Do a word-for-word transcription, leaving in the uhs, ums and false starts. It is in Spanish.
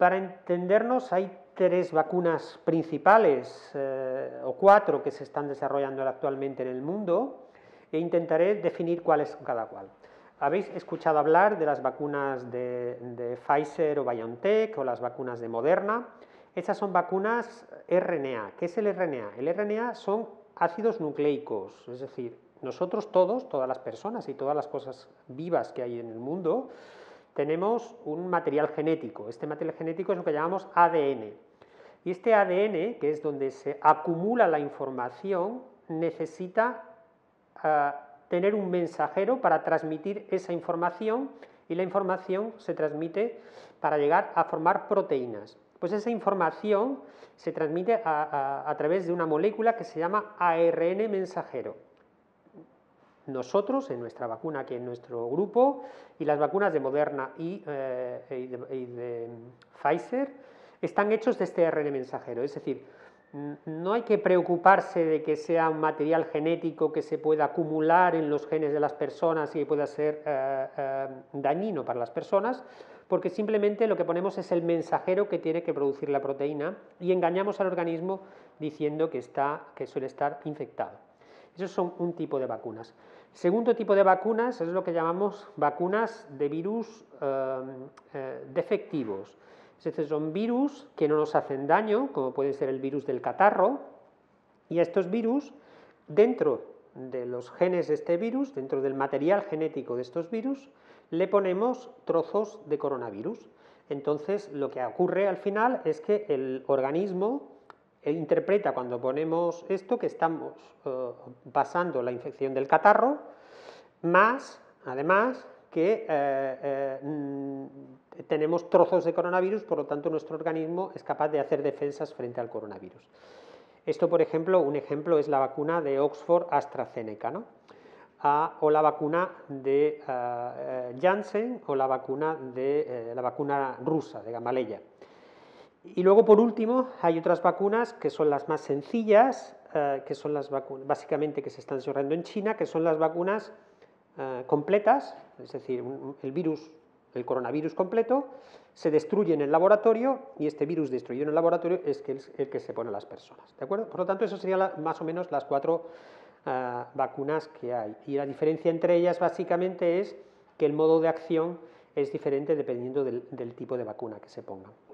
para entendernos, hay tres vacunas principales, eh, o cuatro, que se están desarrollando actualmente en el mundo, e intentaré definir cuáles son cada cual. Habéis escuchado hablar de las vacunas de, de Pfizer o BioNTech, o las vacunas de Moderna. Estas son vacunas R N A. ¿Qué es el R N A? El R N A son ácidos nucleicos, es decir, nosotros todos, todas las personas y todas las cosas vivas que hay en el mundo, tenemos un material genético. Este material genético es lo que llamamos A D N. Y este A D N, que es donde se acumula la información, necesita uh, tener un mensajero para transmitir esa información, y la información se transmite para llegar a formar proteínas. Pues esa información se transmite a, a, a través de una molécula que se llama A R N mensajero. Nosotros, en nuestra vacuna, aquí en nuestro grupo, y las vacunas de Moderna y, eh, y, de, y de Pfizer, están hechos de este A R N mensajero. Es decir, no hay que preocuparse de que sea un material genético que se pueda acumular en los genes de las personas y que pueda ser eh, eh, dañino para las personas, porque simplemente lo que ponemos es el mensajero que tiene que producir la proteína, y engañamos al organismo diciendo que, está, que suele estar infectado. Esos son un tipo de vacunas. Segundo tipo de vacunas es lo que llamamos vacunas de virus eh, eh, defectivos. Es decir, son virus que no nos hacen daño, como puede ser el virus del catarro, y a estos virus, dentro de los genes de este virus, dentro del material genético de estos virus, le ponemos trozos de coronavirus. Entonces, lo que ocurre al final es que el organismo interpreta, cuando ponemos esto, que estamos eh, pasando la infección del catarro, más, además, que eh, eh, tenemos trozos de coronavirus, por lo tanto nuestro organismo es capaz de hacer defensas frente al coronavirus. Esto, por ejemplo, un ejemplo es la vacuna de Oxford AstraZeneca, ¿no? Ah, o la vacuna de uh, Janssen, o la vacuna de eh, la vacuna rusa de Gamaleya. Y luego, por último, hay otras vacunas que son las más sencillas, eh, que son las vacunas básicamente que se están desarrollando en China, que son las vacunas eh, completas, es decir, un, el virus, el coronavirus completo, se destruye en el laboratorio, y este virus destruido en el laboratorio es que el, el que se pone a las personas, ¿de acuerdo? Por lo tanto, eso serían la, más o menos las cuatro uh, vacunas que hay. Y la diferencia entre ellas básicamente es que el modo de acción es diferente dependiendo del, del tipo de vacuna que se ponga.